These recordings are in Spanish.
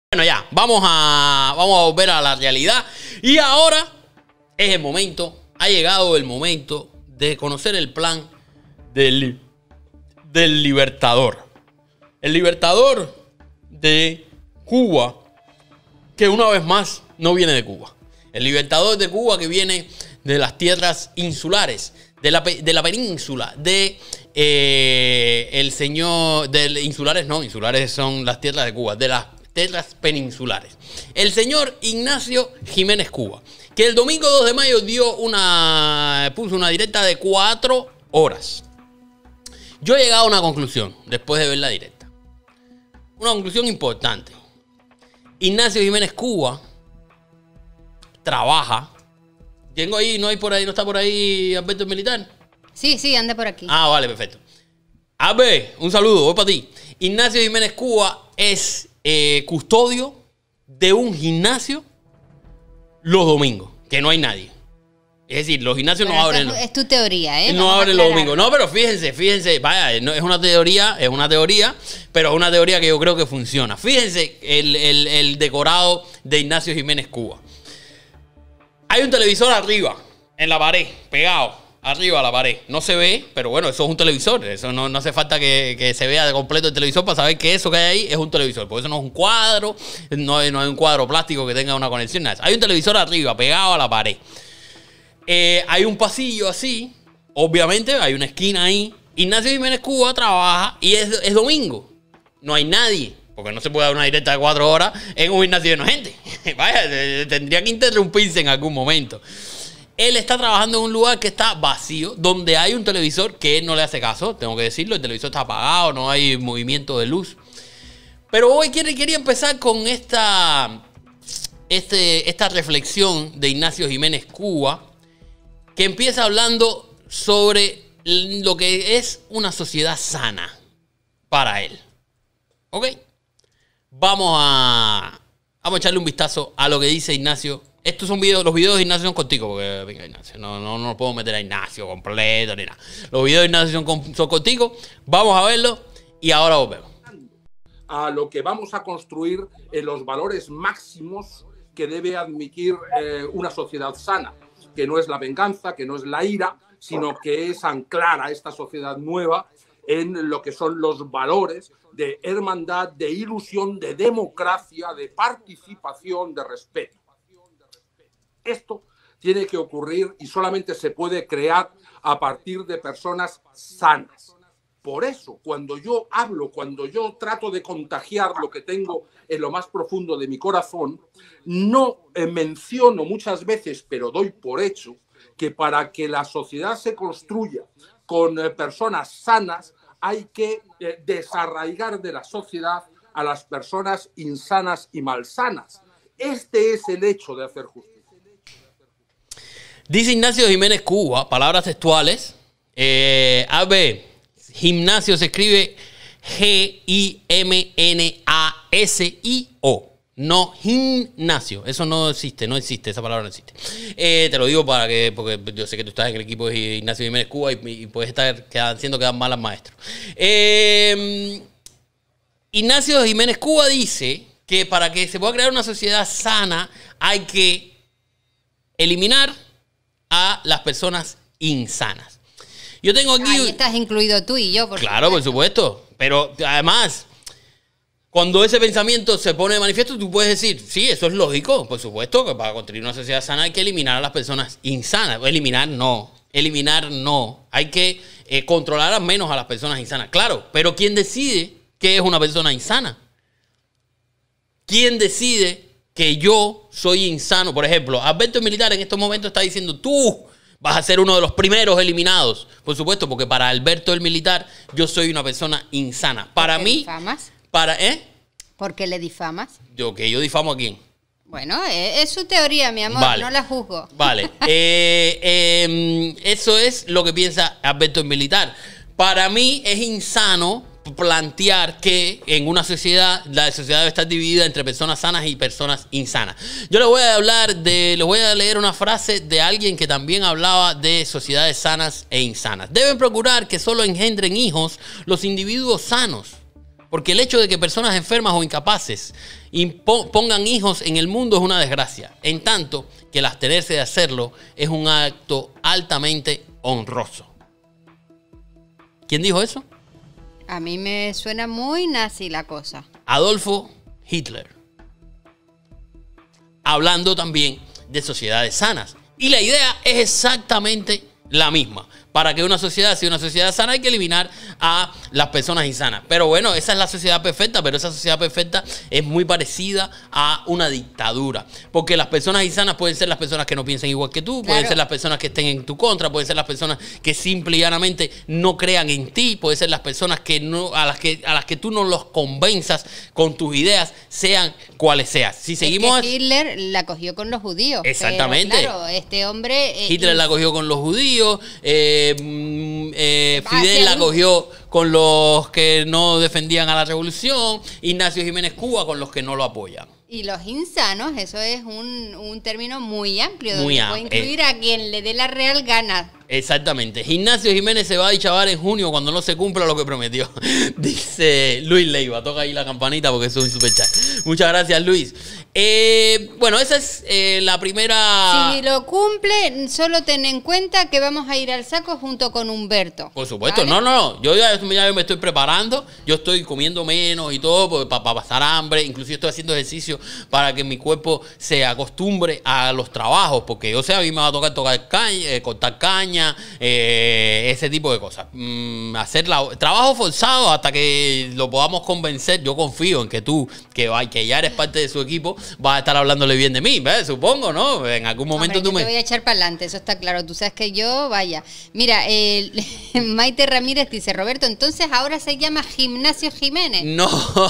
Bueno, ya, vamos a volver a la realidad. Y ahora es el momento, ha llegado el momento de conocer el plan del Libertador. El Libertador de Cuba, que una vez más no viene de Cuba. El Libertador de Cuba que viene de las tierras insulares, de la península, el señor, insulares no, insulares son las tierras de Cuba, de las tierras peninsulares. El señor Ignacio Jiménez Cuba, que el domingo 2 de mayo puso una directa de 4 horas. Yo he llegado a una conclusión después de ver la directa. Una conclusión importante. Ignacio Jiménez Cuba trabaja. Tengo ahí, no está por ahí Alberto el Militar. Sí, anda por aquí. Ah, vale, perfecto. Albert, un saludo, voy para ti. Ignacio Jiménez Cuba es custodio de un gimnasio los domingos, que no hay nadie. Es decir, los gimnasios no abren. Es tu teoría, ¿eh? No abren los domingos. No, pero fíjense, vaya, es una teoría, pero es una teoría que yo creo que funciona. Fíjense el decorado de Ignacio Jiménez Cuba. Hay un televisor arriba, en la pared, pegado, arriba a la pared. No se ve, pero bueno, eso es un televisor. Eso no hace falta que se vea de completo el televisor para saber que eso que hay ahí es un televisor. Porque eso no es un cuadro, no hay un cuadro plástico que tenga una conexión. Nada. Hay un televisor arriba, pegado a la pared. Hay un pasillo así, obviamente, hay una esquina ahí. Ignacio Jiménez Cuba trabaja y es domingo. No hay nadie, porque no se puede dar una directa de 4 horas en un gimnasio lleno de gente. Vaya, tendría que interrumpirse en algún momento. Él está trabajando en un lugar que está vacío, donde hay un televisor que él no le hace caso, tengo que decirlo, el televisor está apagado, no hay movimiento de luz. Pero hoy quería empezar con esta reflexión de Ignacio Jiménez Cuba, que empieza hablando sobre lo que es una sociedad sana para él. ¿Ok? Vamos a echarle un vistazo a lo que dice Ignacio. Estos son los videos de Ignacio son contigo, porque venga, Ignacio, no puedo meter a Ignacio completo ni nada. Los videos de Ignacio son contigo. Vamos a verlo y ahora volvemos. A lo que vamos a construir en los valores máximos que debe admitir una sociedad sana, que no es la venganza, que no es la ira, sino que es anclar a esta sociedad nueva en lo que son los valores de hermandad, de ilusión, de democracia, de participación, de respeto. Esto tiene que ocurrir y solamente se puede crear a partir de personas sanas. Por eso, cuando yo hablo, cuando yo trato de contagiar lo que tengo en lo más profundo de mi corazón, no menciono muchas veces, pero doy por hecho, que para que la sociedad se construya con personas sanas, hay que desarraigar de la sociedad a las personas insanas y malsanas. Este es el hecho de hacer justicia. Dice Ignacio Jiménez Cuba, palabras textuales. Gimnasio se escribe Gimnasio, no gimnasio. Eso no existe, esa palabra no existe. Te lo digo porque yo sé que tú estás en el equipo de Ignacio Jiménez Cuba y puedes estar haciendo quedar mal al maestro. Ignacio Jiménez Cuba dice que para que se pueda crear una sociedad sana hay que eliminar a las personas insanas. Yo tengo aquí... Ahí estás incluido tú y yo. Claro, por supuesto. Pero además, cuando ese pensamiento se pone de manifiesto, tú puedes decir, sí, eso es lógico. Por supuesto que para construir una sociedad sana hay que eliminar a las personas insanas. Eliminar no. Hay que controlar al menos a las personas insanas. Claro, pero ¿quién decide qué es una persona insana? ¿Quién decide que yo soy insano? Por ejemplo, Alberto el Militar en estos momentos está diciendo, tú vas a ser uno de los primeros eliminados. Por supuesto, porque para Alberto el Militar yo soy una persona insana. Para mí... ¿Difamas? ¿Por qué le difamas? ¿Yo difamo a quién? Bueno, es su teoría, mi amor, vale. No la juzgo. Vale. Eso es lo que piensa Alberto el Militar. Para mí es insano plantear que en una sociedad, la sociedad debe estar dividida entre personas sanas y personas insanas. Yo les voy a leer una frase de alguien que también hablaba de sociedades sanas e insanas. Deben procurar que solo engendren hijos los individuos sanos, Porque el hecho de que personas enfermas o incapaces pongan hijos en el mundo es una desgracia. En tanto que el abstenerse de hacerlo es un acto altamente honroso. ¿Quién dijo eso? A mí me suena muy nazi la cosa. Adolfo Hitler. Hablando también de sociedades sanas. Y la idea es exactamente la misma. Para que una sociedad sea una sociedad sana hay que eliminar a las personas insanas. Pero bueno, esa es la sociedad perfecta, pero esa sociedad perfecta es muy parecida a una dictadura. Porque las personas insanas pueden ser las personas que no piensan igual que tú, pueden ser las personas que estén en tu contra, pueden ser las personas que simple y llanamente no crean en ti, pueden ser las personas que no, a las que tú no los convenzas con tus ideas, sean cuales sean. Si seguimos... Hitler la cogió con los judíos. Exactamente. Pero, claro, este hombre... Hitler la cogió con los judíos, Fidel la cogió con los que no defendían a la revolución, Ignacio Jiménez Cuba con los que no lo apoyan. Y los insanos, eso es un término muy amplio, muy donde puede incluir a quien le dé la real gana. Exactamente. Ignacio Jiménez se va a dichabar en junio cuando no se cumpla lo que prometió. Dice Luis Leiva. Toca ahí la campanita porque eso es un superchat. Muchas gracias, Luis. Bueno, esa es la primera... Si lo cumple, solo ten en cuenta que vamos a ir al saco junto con Humberto. Por supuesto. ¿Vale? No. Yo ya me estoy preparando. Yo estoy comiendo menos y todo para pasar hambre. Inclusive estoy haciendo ejercicio para que mi cuerpo se acostumbre a los trabajos. Porque, o sea, a mí me va a tocar cortar caña, ese tipo de cosas. Hacer trabajo forzado hasta que lo podamos convencer. Yo confío en que tú, que ya eres parte de su equipo, vas a estar hablándole bien de mí, ¿ves? Supongo, ¿no? En algún momento tú me... Te voy a echar para adelante, eso está claro. Tú sabes que yo, vaya. Mira, Maite Ramírez dice, Roberto, entonces ahora se llama Gimnasio Jiménez. No.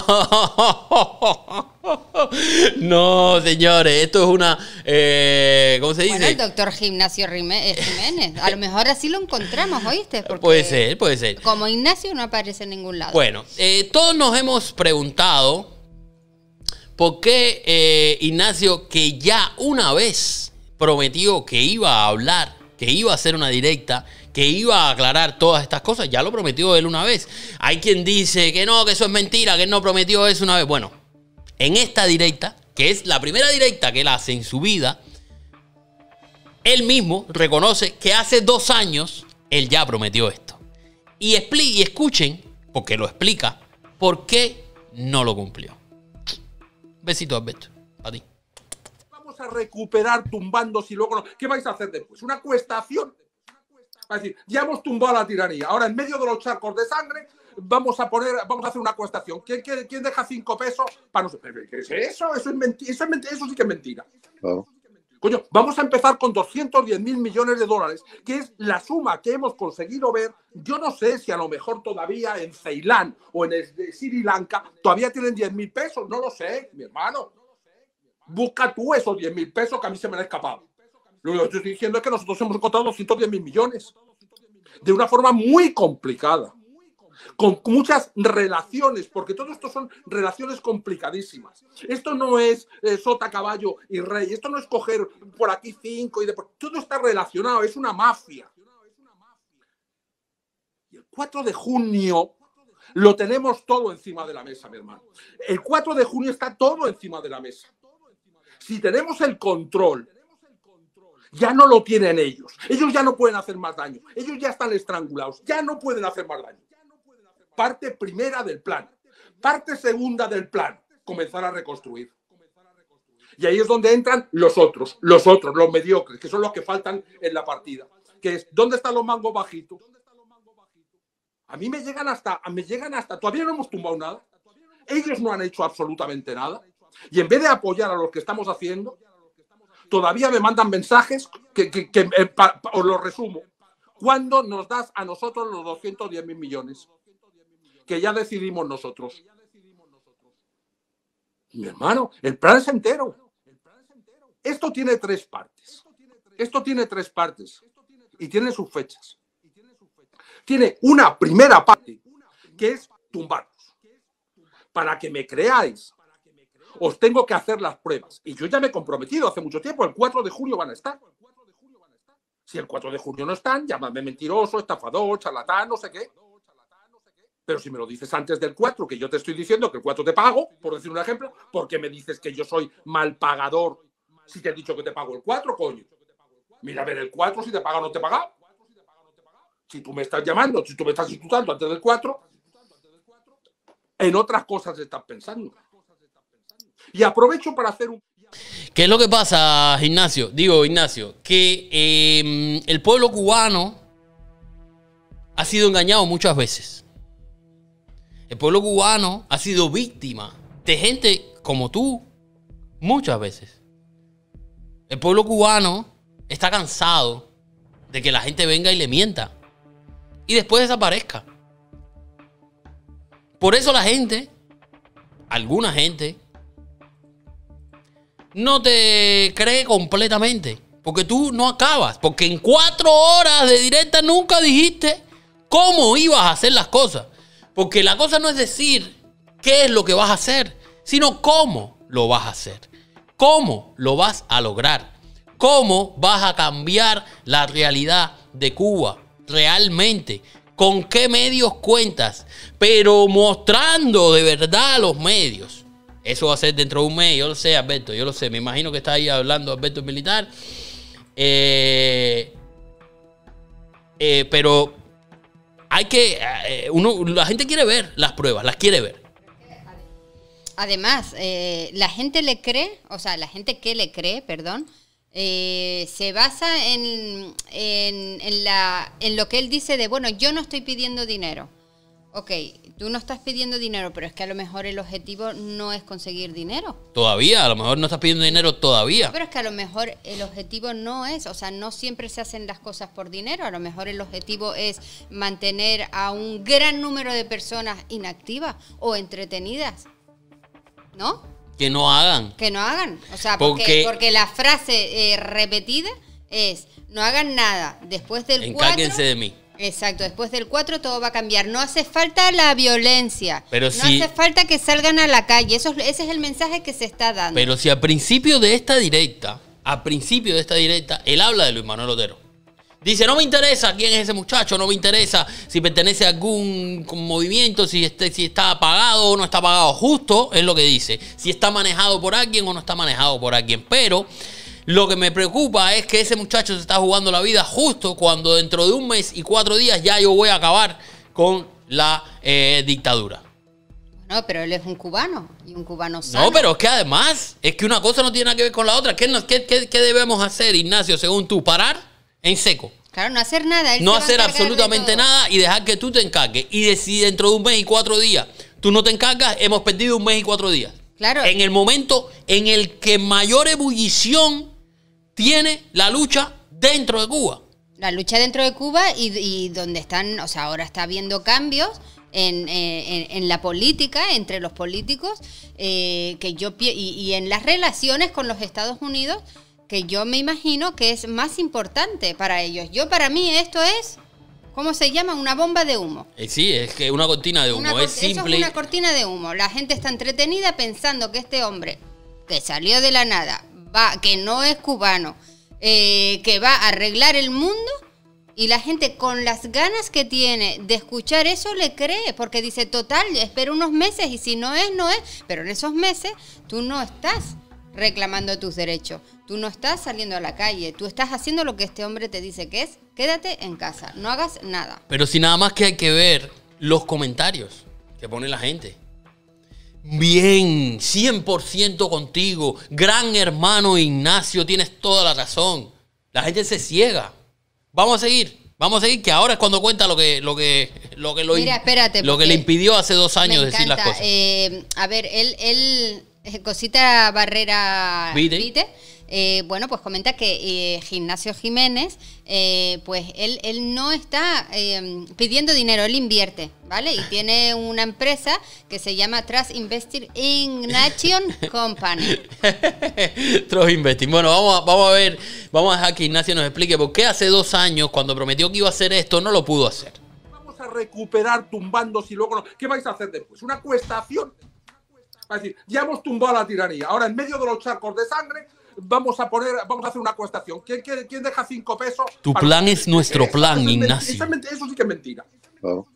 No, señores, esto es una... ¿cómo se dice? Bueno, el doctor Gimnasio Jiménez. A lo mejor así lo encontramos, ¿oíste? Porque puede ser. Como Ignacio no aparece en ningún lado. Bueno, todos nos hemos preguntado por qué Ignacio, que ya una vez prometió que iba a hablar, que iba a hacer una directa, que iba a aclarar todas estas cosas, ya lo prometió él una vez. Hay quien dice que no, que eso es mentira, que él no prometió eso una vez. Bueno, en esta directa, que es la primera directa que él hace en su vida, él mismo reconoce que hace 2 años él ya prometió esto. Y escuchen, porque lo explica, por qué no lo cumplió. Besito, Alberto, a ti. Vamos a recuperar tumbando si luego no. ¿Qué vais a hacer después? ¿Una cuestación? Va a decir, ya hemos tumbado la tiranía. Ahora, en medio de los charcos de sangre, vamos a hacer una cuestación. ¿Quién deja 5 pesos para no sé? ¿Qué es eso? Eso es mentira. Eso sí que es mentira. Claro. Coño, vamos a empezar con 210.000 millones de dólares, que es la suma que hemos conseguido ver. Yo no sé si a lo mejor todavía en Ceilán o en Sri Lanka todavía tienen 10.000 pesos. No lo sé, mi hermano. Busca tú esos 10.000 pesos que a mí se me han escapado. Lo que estoy diciendo es que nosotros hemos encontrado 210.000 millones de una forma muy complicada, con muchas relaciones, porque todo esto son relaciones complicadísimas. Esto no es sota, caballo y rey. Esto no es coger por aquí 5 y después. Todo está relacionado, es una mafia. Y el 4 de junio lo tenemos todo encima de la mesa, mi hermano. El 4 de junio está todo encima de la mesa. Si tenemos el control, ya no lo tienen ellos. Ellos ya no pueden hacer más daño. Ellos ya están estrangulados. Ya no pueden hacer más daño. Parte primera del plan. Parte segunda del plan. Comenzar a reconstruir. Y ahí es donde entran los otros, los mediocres, que son los que faltan en la partida. Que es, ¿dónde están los mangos bajitos? A mí me llegan hasta, todavía no hemos tumbado nada. Ellos no han hecho absolutamente nada. Y en vez de apoyar a los que estamos haciendo, todavía me mandan mensajes que os lo resumo. ¿Cuándo nos das a nosotros los 210.000 millones? Que ya decidimos nosotros. Mi hermano, el plan es entero. Esto tiene 3 partes. Y tiene sus fechas. Tiene una primera parte que es tumbarnos. Para que me creáis, os tengo que hacer las pruebas. Y yo ya me he comprometido hace mucho tiempo. El 4 de junio van a estar. Si el 4 de junio no están, llámame mentiroso, estafador, charlatán, no sé qué. Pero si me lo dices antes del 4, que yo te estoy diciendo que el 4 te pago, por decir un ejemplo, ¿por qué me dices que yo soy mal pagador si te he dicho que te pago el 4, coño? Mira a ver el 4 si te paga o no te paga. Si tú me estás llamando, si tú me estás insultando antes del 4, en otras cosas estás pensando. Y aprovecho para hacer un... ¿Qué es lo que pasa, Ignacio? Que el pueblo cubano ha sido engañado muchas veces. El pueblo cubano ha sido víctima de gente como tú muchas veces. El pueblo cubano está cansado de que la gente venga y le mienta y después desaparezca. Por eso la gente, alguna gente, no te cree completamente. Porque tú no acabas. Porque en 4 horas de directa nunca dijiste cómo ibas a hacer las cosas. Porque la cosa no es decir qué es lo que vas a hacer, sino cómo lo vas a hacer. Cómo lo vas a lograr. Cómo vas a cambiar la realidad de Cuba realmente. Con qué medios cuentas. Pero mostrando de verdad los medios. Eso va a ser dentro de un mes. Yo lo sé, Alberto. Yo lo sé. Me imagino que está ahí hablando Alberto Militar. Pero hay que... la gente quiere ver las pruebas. Las quiere ver. Además, la gente le cree, o sea, la gente que le cree, perdón, se basa en lo que él dice de, bueno, yo no estoy pidiendo dinero. Ok, tú no estás pidiendo dinero, pero es que a lo mejor el objetivo no es conseguir dinero. Todavía, a lo mejor no estás pidiendo dinero todavía. Pero es que a lo mejor el objetivo no es, o sea, no siempre se hacen las cosas por dinero. A lo mejor el objetivo es mantener a un gran número de personas inactivas o entretenidas, ¿no? Que no hagan. Que no hagan. O sea, porque la frase repetida es, no hagan nada. Después del 4... Encárguense de mí. Exacto, después del 4 todo va a cambiar. No hace falta la violencia. Pero no hace falta que salgan a la calle. Ese es el mensaje que se está dando. Pero si al principio de esta directa, él habla de Luis Manuel Otero. Dice, no me interesa quién es ese muchacho, no me interesa si pertenece a algún movimiento, si está pagado o no está pagado. Justo es lo que dice. Si está manejado por alguien o no está manejado por alguien. Pero lo que me preocupa es que ese muchacho se está jugando la vida justo cuando dentro de un mes y 4 días ya yo voy a acabar con la dictadura. No, pero él es un cubano y un cubano sano. No, pero es que además, es que una cosa no tiene nada que ver con la otra. ¿Qué debemos hacer, Ignacio, según tú? ¿Parar en seco? Claro, no hacer nada. No hacer absolutamente nada y dejar que tú te encargues. Y si dentro de un mes y 4 días tú no te encargas, hemos perdido un mes y 4 días. Claro. En el momento en el que mayor ebullición tiene la lucha dentro de Cuba. La lucha dentro de Cuba y donde están, o sea, ahora está habiendo cambios en la política, entre los políticos, y en las relaciones con los Estados Unidos, que yo me imagino que es más importante para ellos. Para mí esto es, ¿cómo se llama? Una bomba de humo. Sí, es que una cortina de humo, es simple. Eso es una cortina de humo. La gente está entretenida pensando que este hombre, que salió de la nada, que no es cubano, que va a arreglar el mundo, y la gente con las ganas que tiene de escuchar eso le cree, porque dice, total, espera unos meses y si no es, no es. Pero en esos meses tú no estás reclamando tus derechos, tú no estás saliendo a la calle, tú estás haciendo lo que este hombre te dice que es, quédate en casa, no hagas nada. Pero si nada más que hay que ver los comentarios que pone la gente. Bien, 100% contigo, gran hermano Ignacio, tienes toda la razón. La gente se ciega. Vamos a seguir, que ahora es cuando cuenta lo que Mira, espérate, le impidió hace 2 años decir las cosas. A ver, él Cosita Barrera Vite, bueno, pues comenta que Ignacio Jiménez, pues él no está pidiendo dinero, él invierte, ¿vale? Y tiene una empresa que se llama Trust Investing Company. Trust Investing. Bueno, vamos a dejar que Ignacio nos explique por qué hace 2 años, cuando prometió que iba a hacer esto, no lo pudo hacer. Vamos a recuperar tumbando si luego no. ¿Qué vais a hacer después? ¿Una cuestación? Es decir, ya hemos tumbado la tiranía. Ahora, en medio de los charcos de sangre, vamos a hacer una cuestación. ¿Quién deja 5 pesos? Tu plan es nuestro plan, Ignacio. Eso sí que es mentira. Oh.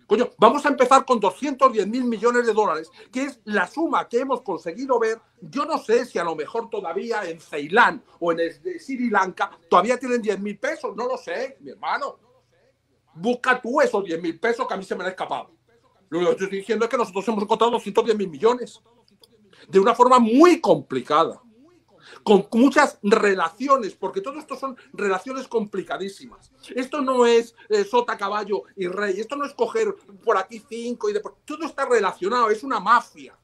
Coño, vamos a empezar con 210.000 millones de dólares, que es la suma que hemos conseguido ver. Yo no sé si a lo mejor todavía en Ceilán o en Sri Lanka todavía tienen 10.000 pesos. No lo sé, mi hermano. Busca tú esos 10.000 pesos que a mí se me han escapado. Lo que yo estoy diciendo es que nosotros hemos encontrado 210.000 millones. De una forma muy complicada. Con muchas relaciones, porque todo esto son relaciones complicadísimas. Esto no es sota, caballo y rey. Esto no es coger por aquí 5 y después. Todo está relacionado, es una mafia.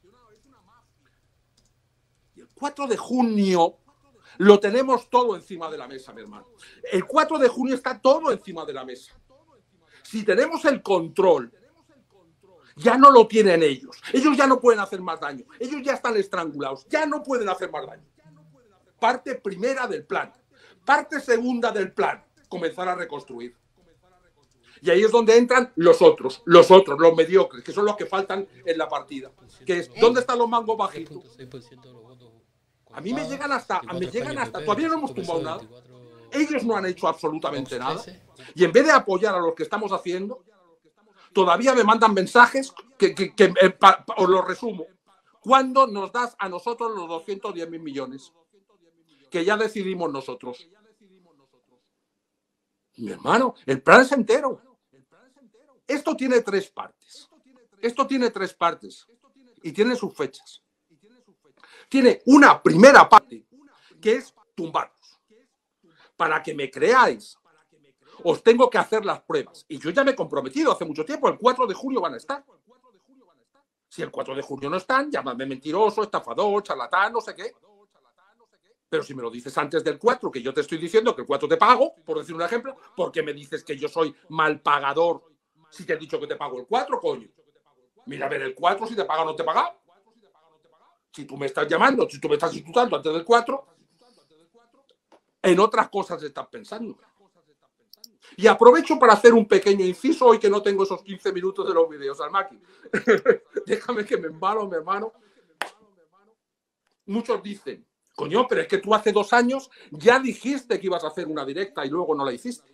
Y el 4 de junio lo tenemos todo encima de la mesa, mi hermano. El 4 de junio está todo encima de la mesa. Si tenemos el control, ya no lo tienen ellos. Ellos ya no pueden hacer más daño. Ellos ya están estrangulados. Ya no pueden hacer más daño. Parte primera del plan. Parte segunda del plan. Comenzar a reconstruir. Y ahí es donde entran los otros, los mediocres, que son los que faltan en la partida. Que es, ¿dónde están los mangos bajitos? A mí me llegan hasta, todavía no hemos tumbado nada. Ellos no han hecho absolutamente nada. Y en vez de apoyar a lo que estamos haciendo, todavía me mandan mensajes que os lo resumo. ¿Cuándo nos das a nosotros los 210.000 millones? Que ya decidimos nosotros. Mi hermano, el plan es entero. Esto tiene 3 partes. Esto tiene 3 partes. Y tiene sus fechas. Tiene una primera parte, que es tumbarnos. Para que me creáis, os tengo que hacer las pruebas. Y yo ya me he comprometido hace mucho tiempo. El 4 de julio van a estar. Si el 4 de julio no están, llámame mentiroso, estafador, charlatán, no sé qué. Pero si me lo dices antes del 4, que yo te estoy diciendo que el 4 te pago, por decir un ejemplo, ¿por qué me dices que yo soy mal pagador si te he dicho que te pago el 4, coño? Mira a ver el 4 si te paga o no te paga. Si tú me estás llamando, si tú me estás insultando antes del 4, en otras cosas estás pensando. Y aprovecho para hacer un pequeño inciso hoy que no tengo esos 15 minutos de los vídeos, Almaqui. Déjame que me embalo, mi hermano. Muchos dicen, coño, pero es que tú hace 2 años ya dijiste que ibas a hacer una directa y luego no la hiciste.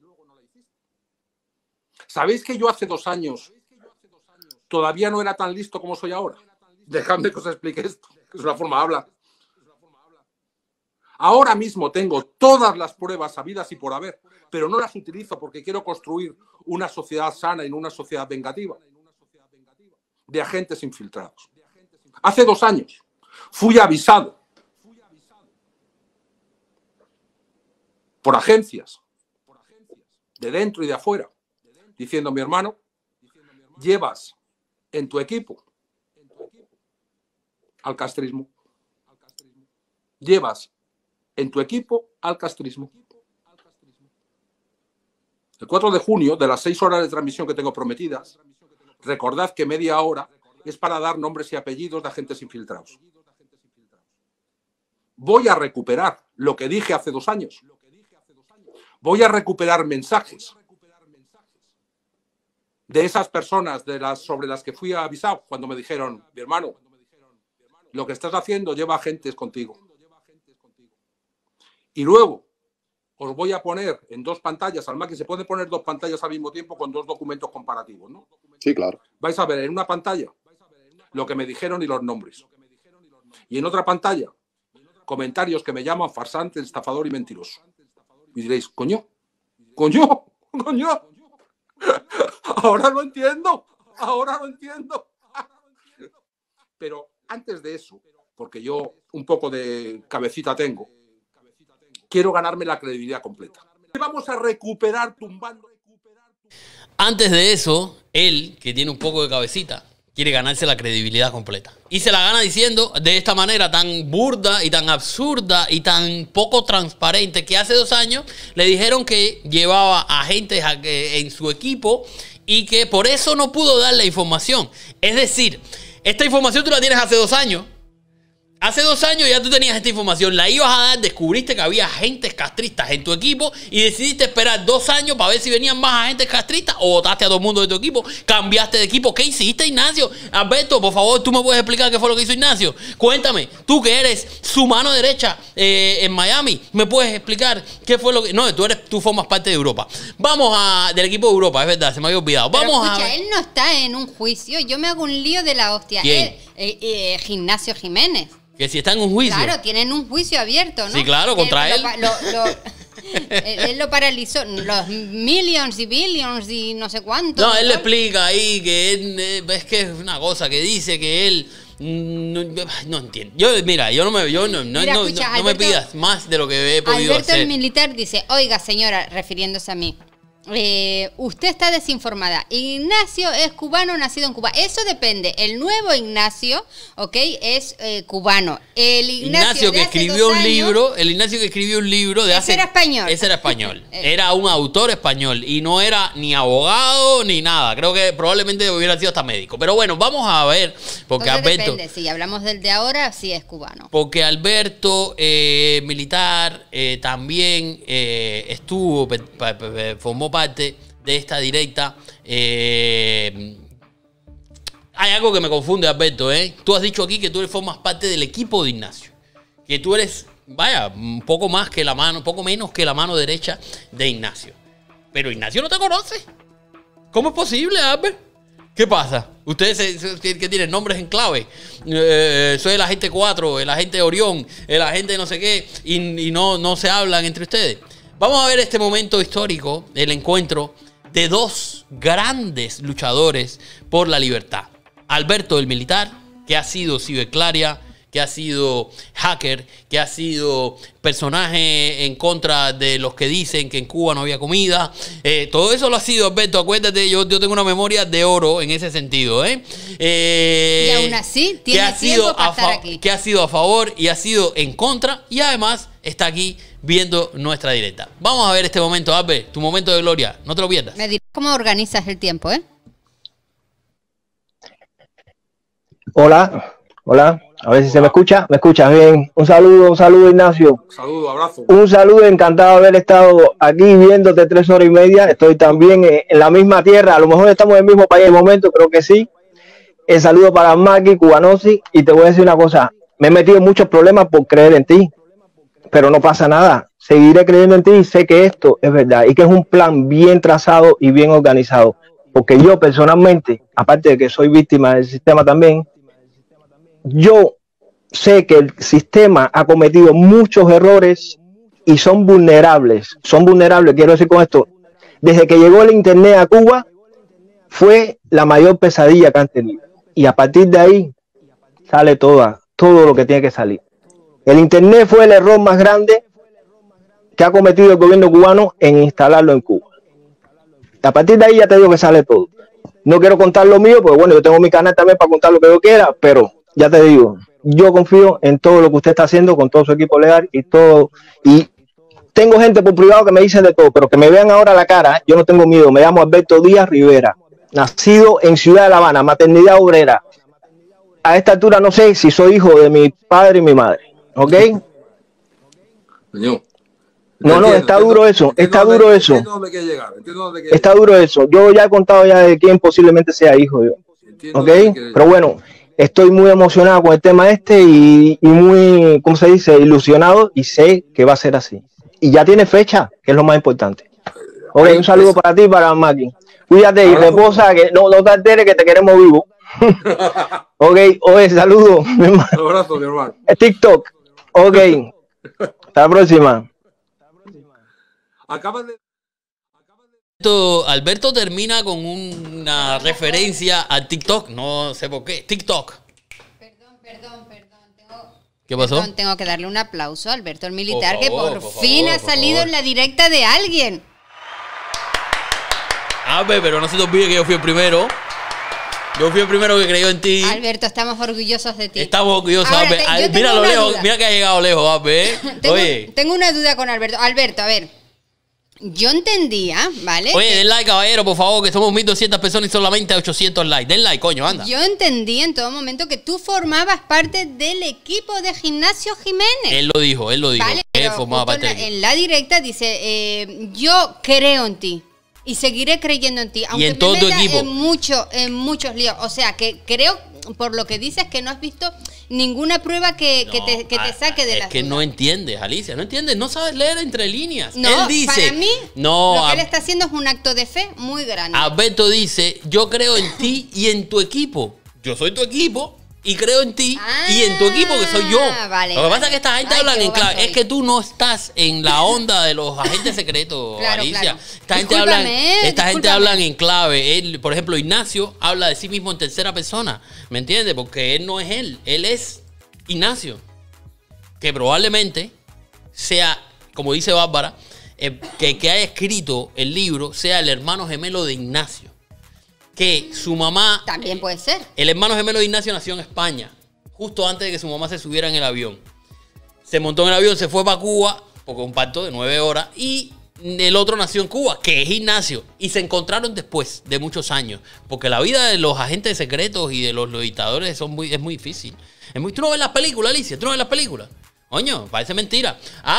¿Sabéis que yo hace 2 años todavía no era tan listo como soy ahora? Dejadme que os explique esto, que es una forma de hablar. Ahora mismo tengo todas las pruebas habidas y por haber, pero no las utilizo porque quiero construir una sociedad sana y no una sociedad vengativa de agentes infiltrados. Hace 2 años fui avisado por agencias de dentro y de afuera, diciendo, mi hermano, llevas en tu equipo al castrismo. Llevas en tu equipo al castrismo. El 4 de junio, de las 6 horas de transmisión que tengo prometidas, recordad que media hora es para dar nombres y apellidos de agentes infiltrados. Voy a recuperar lo que dije hace 2 años. Voy a recuperar mensajes de esas personas sobre las que fui avisado cuando me dijeron, mi hermano, lo que estás haciendo lleva agentes contigo. Y luego os voy a poner en 2 pantallas, Almaqui, se puede poner 2 pantallas al mismo tiempo con 2 documentos comparativos, ¿no? Sí, claro. Vais a ver en una pantalla lo que me dijeron y los nombres. Y en otra pantalla, comentarios que me llaman farsante, estafador y mentiroso. Y diréis, coño. Ahora lo entiendo. Pero antes de eso, porque yo un poco de cabecita tengo, quiero ganarme la credibilidad completa. Vamos a recuperar tumbando. Antes de eso, él, que tiene un poco de cabecita, quiere ganarse la credibilidad completa. Y se la gana diciendo de esta manera tan burda y tan absurda y tan poco transparente que hace 2 años le dijeron que llevaba agentes en su equipo y que por eso no pudo dar la información. Es decir, esta información tú la tienes hace 2 años. Hace 2 años ya tú tenías esta información, la ibas a dar, descubriste que había agentes castristas en tu equipo y decidiste esperar 2 años para ver si venían más agentes castristas o votaste a todo el mundo de tu equipo, cambiaste de equipo. ¿Qué hiciste, Ignacio? Alberto, por favor, ¿tú me puedes explicar qué fue lo que hizo Ignacio? Cuéntame, tú que eres su mano derecha en Miami, ¿me puedes explicar qué fue lo que...? No, tú formas parte de Europa. Vamos del equipo de Europa, es verdad, se me había olvidado. Vamos escucha, él no está en un juicio, yo me hago un lío de la hostia. ¿Quién? Ignacio Jiménez. Que si está en un juicio. Claro, tienen un jucio abierto, ¿no? Sí, claro, contra él. Él lo paralizó. Los millions y billions y no sé cuánto. No, él le explica ahí que él, es que es una cosa que dice que él... No entiendo. Yo no me pidas más de lo que he podido Alberto hacer. el militar dice, oiga señora, refiriéndose a mí, usted está desinformada. Ignacio es cubano, nacido en Cuba. Eso depende. El nuevo Ignacio, ¿ok? Es cubano. El Ignacio que escribió un libro, el Ignacio que escribió un libro de ese era español. Ese era español. Era un autor español y no era ni abogado ni nada. Creo que probablemente hubiera sido hasta médico. Pero bueno, vamos a ver, porque entonces Alberto... depende. Si hablamos del de ahora, sí es cubano. Porque Alberto, militar, también formó parte de esta directa. Hay algo que me confunde, Alberto, Tú has dicho aquí que tú formas parte del equipo de Ignacio, que tú eres, un poco más que la mano, un poco menos que la mano derecha de Ignacio. Pero Ignacio no te conoce. ¿Cómo es posible, Albert? ¿Qué pasa? Ustedes que tienen nombres en clave. Soy el agente 4, el agente Orión, el agente no sé qué, y no se hablan entre ustedes. Vamos a ver este momento histórico, el encuentro de 2 grandes luchadores por la libertad. Alberto el militar, que ha sido ciberclaria, que ha sido hacker, que ha sido personaje en contra de los que dicen que en Cuba no había comida. Todo eso lo ha sido, Alberto. Acuérdate, yo tengo una memoria de oro en ese sentido. Y aún así, tiene tiempo para estar aquí. Que ha sido a favor y ha sido en contra. Y además está aquí viendo nuestra directa. Vamos a ver este momento, Albert. Tu momento de gloria. No te lo pierdas. Me dirás cómo organizas el tiempo, Hola. A ver si se me escucha. ¿Me escuchas bien? Un saludo, Ignacio. Saludo, abrazo. Un saludo, encantado de haber estado aquí viéndote 3 horas y media. Estoy también en la misma tierra. A lo mejor estamos en el mismo país en el momento, creo que sí. El saludo para Maki, Cubanosi. Y te voy a decir una cosa. Me he metido en muchos problemas por creer en ti. Pero no pasa nada. Seguiré creyendo en ti y sé que esto es verdad. Y que es un plan bien trazado y bien organizado. Porque yo personalmente, aparte de que soy víctima del sistema también, yo sé que el sistema ha cometido muchos errores y son vulnerables. Quiero decir con esto, desde que llegó el internet a Cuba, fue la mayor pesadilla que han tenido. Y a partir de ahí sale todo lo que tiene que salir. El internet fue el error más grande que ha cometido el gobierno cubano en instalarlo en Cuba. A partir de ahí ya te digo que sale todo. No quiero contar lo mío, porque bueno, yo tengo mi canal también para contar lo que yo quiera, pero ya te digo, yo confío en todo lo que usted está haciendo con todo su equipo legal y todo. Y tengo gente por privado que me dice de todo, pero que me vean ahora la cara, yo no tengo miedo. Me llamo Alberto Díaz Rivera, nacido en Ciudad de La Habana, maternidad obrera. A esta altura no sé si soy hijo de mi padre y mi madre, ¿ok? Señor. No, está duro eso, está duro eso. Está duro eso. Yo ya he contado ya de quién posiblemente sea hijo yo, ¿ok? Pero bueno, estoy muy emocionado con el tema y muy, ¿cómo se dice? Ilusionado, y sé que va a ser así. Y ya tiene fecha, que es lo más importante. Ok, un saludo para ti y para Maki. Cuídate y reposa, que no te alteres, que te queremos vivo. Ok, oye, saludo, mi hermano. Un abrazo, mi hermano. TikTok. Ok, hasta la próxima. Alberto termina con una referencia al TikTok. No sé por qué. TikTok. Perdón. ¿Qué pasó? Tengo que darle un aplauso a Alberto el militar, que por fin ha salido en la directa de alguien. Pero no se te olvide que yo fui el primero. Yo fui el primero que creyó en ti. Alberto, estamos orgullosos de ti. Estamos orgullosos. Mira lo lejos, mira que ha llegado lejos, Tengo una duda con Alberto. Alberto, a ver. Yo entendía, ¿vale? Oye, den like, caballero, por favor, que somos 1.200 personas y solamente 800 likes. Den like, coño, anda. Yo entendí en todo momento que tú formabas parte del equipo de Gimnasio Jiménez. Él lo dijo, Vale, que pero formaba justo parte del equipo. en la directa dice, yo creo en ti y seguiré creyendo en ti, aunque en todo me tu meta equipo. en muchos líos. O sea, que creo, por lo que dices, que no has visto ninguna prueba que te saque de es las que dudas. no entiendes, Alicia, no entiendes, no sabes leer entre líneas. No, Él dice, para mí, no, lo que él está haciendo es un acto de fe muy grande. Alberto dice, yo creo en ti y en tu equipo. Yo soy tu equipo y creo en ti y en tu equipo, que soy yo. Vale, lo que pasa es que esta gente habla en clave. soy. Es que tú no estás en la onda de los agentes secretos, Claro, Alicia. claro. Esta gente Discúlpame. habla en clave. Él, por ejemplo, Ignacio habla de sí mismo en tercera persona. ¿Me entiendes? Porque él no es él es Ignacio. Que probablemente sea, como dice Bárbara, que haya escrito el libro sea el hermano gemelo de Ignacio. Que su mamá... También puede ser. El hermano gemelo de Ignacio nació en España, justo antes de que su mamá se subiera en el avión. Se montó en el avión, se fue para Cuba, porque un parto de 9 horas, y el otro nació en Cuba, que es Ignacio. Y se encontraron después de muchos años, porque la vida de los agentes secretos y de los dictadores es muy difícil. ¿Tú no ves las películas, Alicia? ¿Tú no ves las películas? Coño, parece mentira.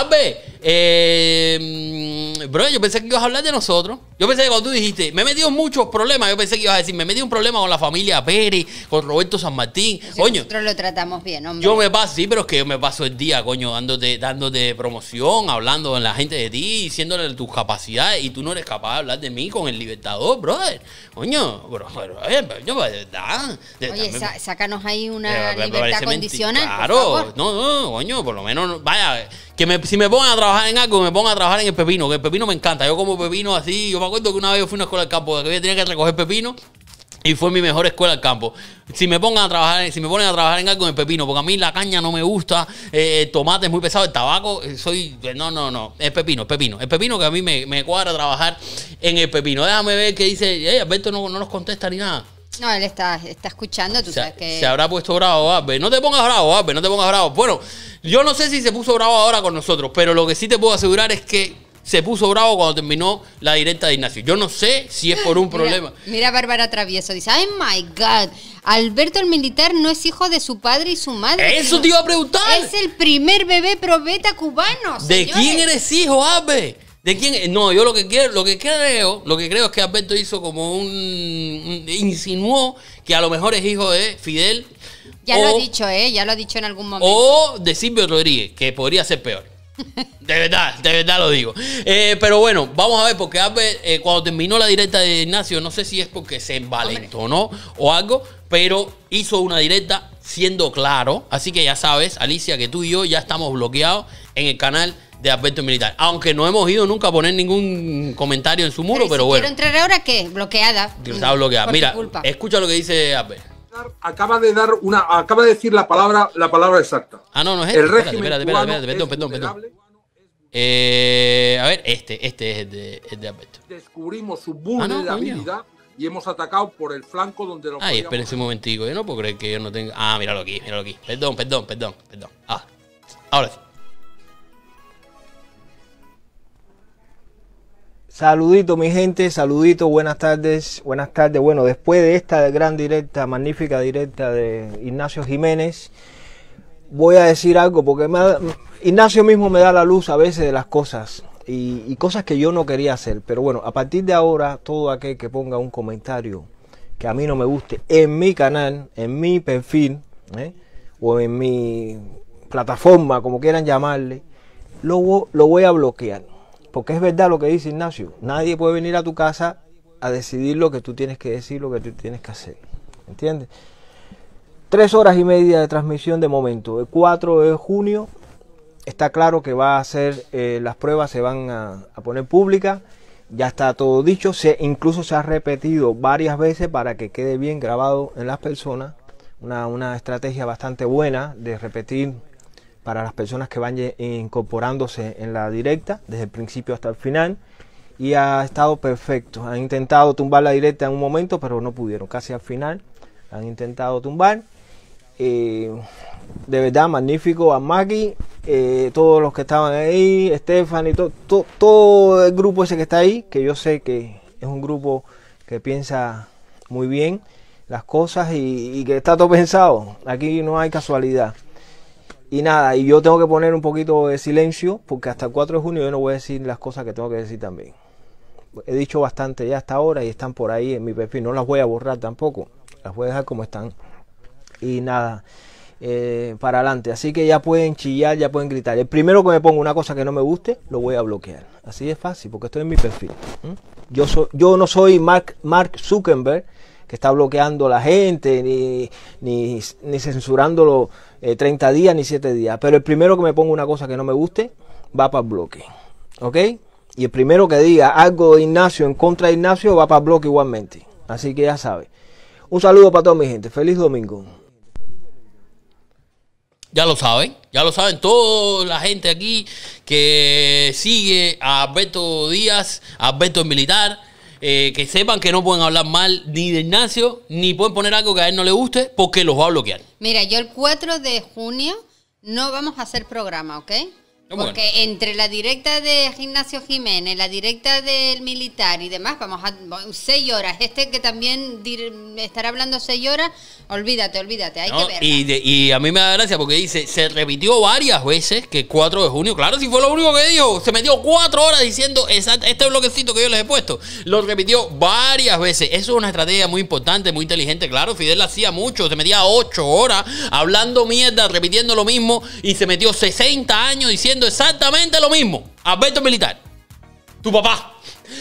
Bro, yo pensé que ibas a hablar de nosotros. Yo pensé que cuando tú dijiste, me he metido en muchos problemas, yo pensé que ibas a decir, me he metido un problema con la familia Pérez, con Roberto San Martín. Si Coño, nosotros lo tratamos bien, hombre. yo me paso, sí, pero es que yo me paso el día, coño, dándote promoción, hablando con la gente de ti, diciéndole tus capacidades, y tú no eres capaz de hablar de mí con el Libertador, brother. Coño, yo, de verdad. Oye, sácanos ahí una Me libertad parece condicional, claro, por favor. no, coño, por lo menos, vaya, si me pongan a trabajar en algo, me pongan a trabajar en el pepino, que el pepino me encanta. Yo como pepino así, yo me acuerdo que una vez yo fui a una escuela del campo, que yo tenía que recoger pepino, y fue mi mejor escuela del campo. Si me ponen a trabajar en algo en el pepino, porque a mí la caña no me gusta, el tomate es muy pesado, el tabaco, no, es pepino. El pepino que a mí me cuadra trabajar en el pepino. Déjame ver qué dice, Alberto no nos contesta ni nada. No, él está escuchando, tú sabes que... Se habrá puesto bravo, Albert. No te pongas bravo. Bueno, yo no sé si se puso bravo ahora con nosotros, pero lo que sí te puedo asegurar es que se puso bravo cuando terminó la directa de Ignacio. Yo no sé si es por un problema. Mira Bárbara Travieso, dice, ¡ay, my God! Alberto el militar no es hijo de su padre y su madre. Eso te iba a preguntar. Es el primer bebé probeta cubano, ¿De quién eres hijo, Albert? ¿De quién? No, yo lo que creo es que Alberto hizo como insinuó que a lo mejor es hijo de Fidel. Ya lo ha dicho en algún momento. O de Silvio Rodríguez, que podría ser peor. De verdad lo digo. Pero bueno, vamos a ver, porque Albert, cuando terminó la directa de Ignacio, no sé si es porque se envalentonó o algo, pero hizo una directa siendo claro. Así que ya sabes, Alicia, que tú y yo ya estamos bloqueados en el canal de Alberto el Militar. Aunque no hemos ido nunca a poner ningún comentario en su muro, pero si bueno. Quiero entrar ahora, ¿qué? Bloqueada. Está bloqueada. Por Mira, tu culpa. escucha lo que dice Albert. Acaba de decir la palabra exacta. Ah, no es El este. régimen Espérate, cubano perdón. es vulnerable. A ver, este es el de Alberto. Descubrimos su no, vulnerabilidad y hemos atacado por el flanco donde lo Ay, podíamos- espérense un momentico. Yo no puedo creer que yo no tenga... Ah, míralo aquí. Perdón. Ah, ahora sí. Saludito mi gente, saludito, buenas tardes. Bueno, después de esta gran directa, magnífica directa de Ignacio Jiménez, voy a decir algo porque Ignacio mismo me da la luz a veces de las cosas y cosas que yo no quería hacer. Pero bueno, a partir de ahora, todo aquel que ponga un comentario que a mí no me guste en mi canal, en mi perfil, o en mi plataforma, como quieran llamarle, lo voy a bloquear. Porque es verdad lo que dice Ignacio, nadie puede venir a tu casa a decidir lo que tú tienes que decir, lo que tú tienes que hacer, ¿entiendes? 3 horas y media de transmisión de momento. El 4 de junio está claro que va a ser, las pruebas se van a poner públicas, ya está todo dicho, incluso se ha repetido varias veces para que quede bien grabado en las personas, una estrategia bastante buena de repetir para las personas que van incorporándose en la directa desde el principio hasta el final, y ha estado perfecto. Han intentado tumbar la directa en un momento, pero no pudieron, casi al final han intentado tumbar. De verdad magnífico a Maki, todos los que estaban ahí, Stephanie, todo el grupo ese que está ahí, que yo sé que es un grupo que piensa muy bien las cosas y que está todo pensado. Aquí no hay casualidad. Y nada, y yo tengo que poner un poquito de silencio porque hasta el 4 de junio yo no voy a decir las cosas que tengo que decir también. He dicho bastante ya hasta ahora y están por ahí en mi perfil. No las voy a borrar tampoco, las voy a dejar como están. Y nada, para adelante. Así que ya pueden chillar, ya pueden gritar. El primero que me ponga una cosa que no me guste, lo voy a bloquear. Así es fácil porque estoy en mi perfil. Yo no soy Mark Zuckerberg, que está bloqueando a la gente, ni censurándolo 30 días ni 7 días. Pero el primero que me ponga una cosa que no me guste, va para el bloque. ¿Ok? Y el primero que diga algo de Ignacio en contra de Ignacio, va para el bloque igualmente. Así que ya sabe. Un saludo para toda mi gente. Feliz domingo. Ya lo saben toda la gente aquí que sigue a Alberto Díaz, a Alberto el Militar. Que sepan que no pueden hablar mal ni de Ignacio, ni pueden poner algo que a él no le guste, porque los va a bloquear. Mira, yo el 4 de junio no vamos a hacer programa, ¿ok? Porque entre la directa de Ignacio Jiménez, la directa del Militar y demás, vamos a 6 horas. Este que también estará hablando 6 horas, olvídate, hay que verla. Y a mí me da gracia porque dice, se repitió varias veces que el 4 de junio, claro, si fue lo único que dijo, se metió 4 horas diciendo este bloquecito que yo les he puesto. Lo repitió varias veces. Eso es una estrategia muy importante, muy inteligente. Claro, Fidel hacía mucho, se metía 8 horas hablando mierda, repitiendo lo mismo y se metió 60 años diciendo exactamente lo mismo. Alberto Militar, tu papá.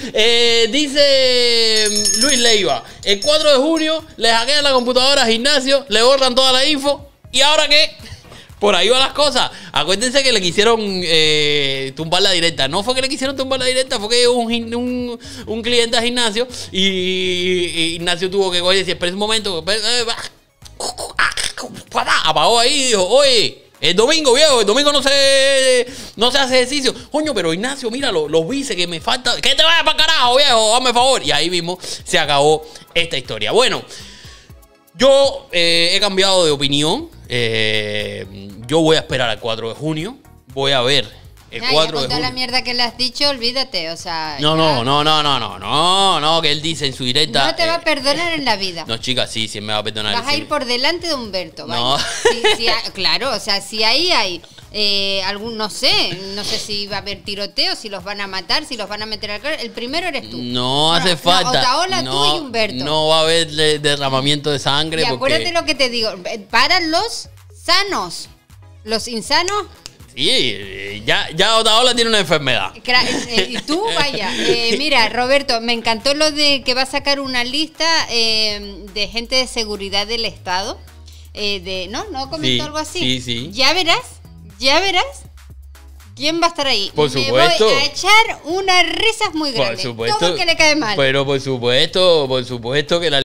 Dice Luis Leiva, el 4 de junio le hackean la computadora a Ignacio, le borran toda la info. ¿Y ahora qué? Por ahí van las cosas. Acuérdense que le quisieron tumbar la directa. No fue que le quisieron tumbar la directa, fue que un cliente a Ignacio y Ignacio tuvo que coger y decir, espera un momento, apagó ahí y dijo, oye, el domingo, viejo, el domingo no se hace ejercicio. Coño, pero Ignacio, mira, los bíceps que me falta. Que te vayas para carajo, viejo, hazme favor. Y ahí mismo se acabó esta historia. Bueno, yo he cambiado de opinión. Yo voy a esperar al 4 de junio. Voy a ver el 4 de junio. Con toda la mierda que le has dicho, olvídate, o sea... No, que él dice en su directa... No te va a perdonar en la vida. No, chica, sí me va a perdonar. Vas a ir por delante de Humberto, ¿vale? No. Claro, o sea, si ahí hay algún, no sé si va a haber tiroteo, si los van a matar, si los van a meter al carro. El primero eres tú. No hace falta. Otaola, tú y Humberto. No va a haber derramamiento de sangre. Y acuérdate lo que te digo, para los sanos, los insanos... Sí, ya Otaola tiene una enfermedad. Y tú, vaya. Mira, Roberto, me encantó lo de que va a sacar una lista de gente de seguridad del Estado. ¿No comentó algo así? Sí. Ya verás quién va a estar ahí. Por supuesto. Me voy a echar unas risas muy grandes. Por supuesto. Todo que le cae mal. Pero por supuesto que la